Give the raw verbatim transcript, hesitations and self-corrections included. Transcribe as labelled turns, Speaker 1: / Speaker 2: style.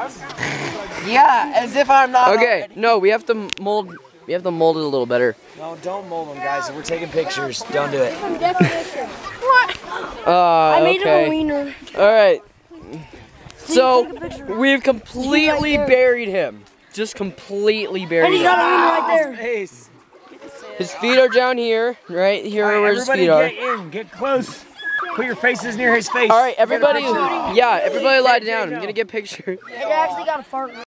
Speaker 1: Yeah, as if I'm not.
Speaker 2: Okay,
Speaker 1: already.
Speaker 2: no, we have to mold. We have to mold it a little better.
Speaker 3: No, don't mold them, guys. We're taking pictures. Don't do it.
Speaker 4: What?
Speaker 2: Uh,
Speaker 4: I made
Speaker 2: okay.
Speaker 4: him a wiener.
Speaker 2: All right. So
Speaker 4: take a picture.
Speaker 2: we've completely
Speaker 4: right there.
Speaker 2: buried him. Just completely buried
Speaker 4: And he
Speaker 2: him.
Speaker 4: got a wiener right there.
Speaker 3: Face.
Speaker 2: His feet are down here, right here
Speaker 3: All right,
Speaker 2: where his
Speaker 3: everybody
Speaker 2: feet are.
Speaker 3: get in. Get close. Put your faces near his face.
Speaker 2: All right, everybody.
Speaker 3: Get a picture.
Speaker 2: Yeah, everybody lie down. I'm gonna get pictures.
Speaker 4: It actually got a fart.